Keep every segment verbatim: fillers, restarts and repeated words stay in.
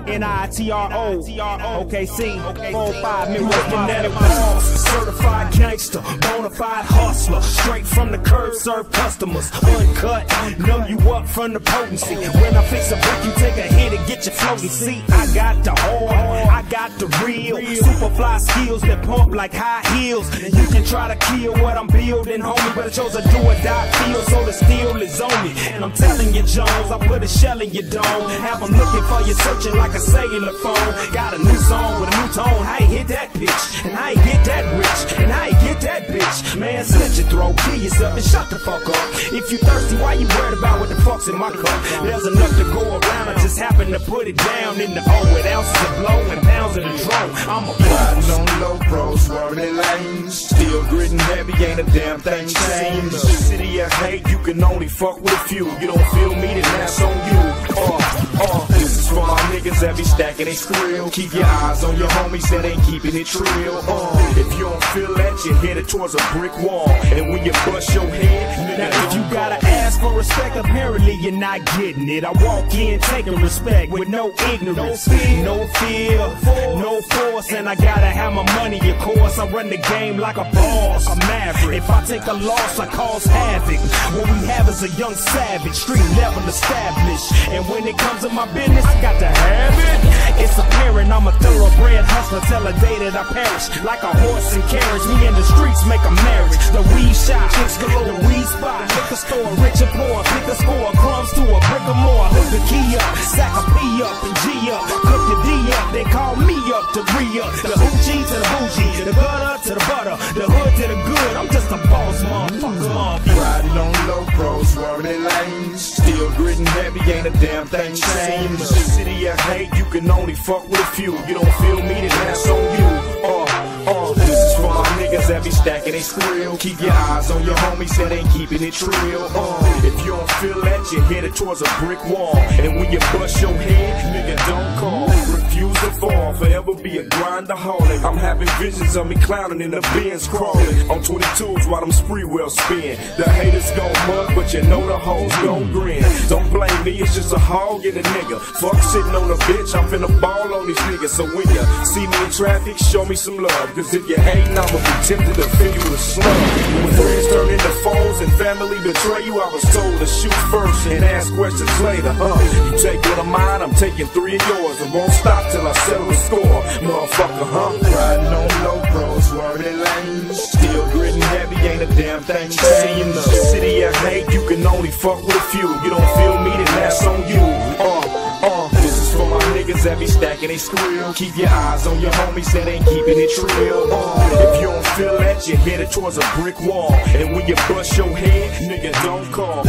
N I T R O. Okay, see, four five Midwest Genetic boss, certified gangster, bona fide hustler, straight from the curb, serve customers, uncut, numb you up from the potency. When I fix a brick, you take a hit and get your floating. See, I got the hard, I got the real, super fly skills that pump like high heels. You can try to kill what I'm building, homie, but I chose to do or die feel, so the steel is on me. And I'm telling you, Jones, I put a shell in your dome, have them looking for you, searching like a cellular phone. Got a new song with a new tone, how you hit that bitch, and how you get that rich, and how you get that bitch. Man, slit your throat, kill yourself, and shut the fuck up. If you thirsty, why you worried about what the fuck's in my cup? There's enough to go around, I just happen to put it down in the O with ounces of blow and pounds of the drone. I'm a riding on low pros, swerving lanes, still gritting heavy, ain't a damn thing changed. The city I hate, you can only fuck with a few. You don't feel me, then that's on you. Uh, uh, this is for my niggas that be stacking they skrill. Keep your eyes on your homies that ain't keeping it trill. Uh, if you don't feel that, you're headed towards a brick wall. And when you bust your head, now if you gotta ask for respect, apparently you're not getting it. I walk in taking respect with no ignorance, no fear, no force, and I gotta have my money, of course. I run the game like a boss, a maverick. If I take a loss, I cause havoc. What we have is a young savage, street level established. And when it comes to my business, I got to have it. It's apparent I'm a thoroughbred hustler till the day that I perish. Like a horse and carriage, me and the streets make a marriage. The weed shop, chicks galore, the weed spot, liquor store, rich or poor, pick a score, crumbs to a brick or more. Hook the key up, sack a P up and G up, cook the D up, they call me up to re-up. The hoochie to the bougie, the gutter to the butter, the hood to the good, I'm just a boss, motherfucker. Riding on low pros, swerving lanes, still gritting heavy, ain't a damn thing changed. The city I hate, you can only fuck with a few. You don't feel me, then that's on you. Uh, uh, this is for my niggas that be stacking they skrill. Keep your eyes on your homies that ain't keeping it trill. Uh, if you don't feel that, you're headed towards a brick wall. And when you bust your head, nigga, don't call. Refuse to fall, forever be a grindaholic. I'm having visions of me clowning in the bins crawling on twenty-twos while them spree well spin. The haters gon' mug, but you know the hoes gon' grin. Don't blame me, it's just a hog and a nigga. Fuck sitting on a bitch, I'm finna ball on these niggas. So when you see me in traffic, show me some love. Cause if you hatin', I'ma be tempted to fill you with slug. When friends turn into foes and family betray you, I was told to shoot first and ask questions later. Huh? You take one of mine, I'm taking three of yours. And won't stop till I settle the score, motherfucker, huh? Riding on low pros, swerving lanes, still gritting heavy, ain't a damn thing changed. The city I hate, you can only fuck with a few. You don't feel me, then that's on you. Uh, uh, this is for my niggas that be stacking they skrill. Keep your eyes on your homies that ain't keeping it trill. Uh, if you don't feel that, you're headed towards a brick wall. And when you bust your head, nigga, don't call.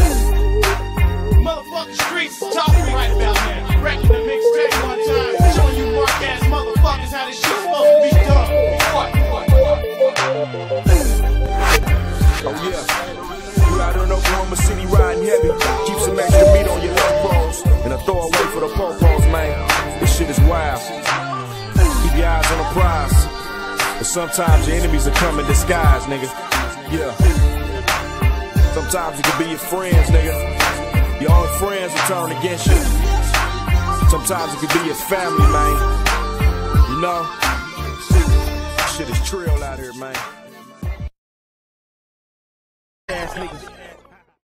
Motherfucking streets talking right about now. Wrecking the mixtape one time, showing you mark ass motherfuckers how this shit's supposed to be done. What? Oh yeah, you out here in Oklahoma City riding heavy. Keep some extra meat on your low pros, and a throw away for the po-pos, man. This shit is wild. Keep your eyes on the prize, but sometimes your enemies will come in disguise, nigga. Yeah. Sometimes it can be your friends, nigga. Your own friends will turn against you. Sometimes it could be your family, man. You know? Shit is trill out here, man. ass niggas.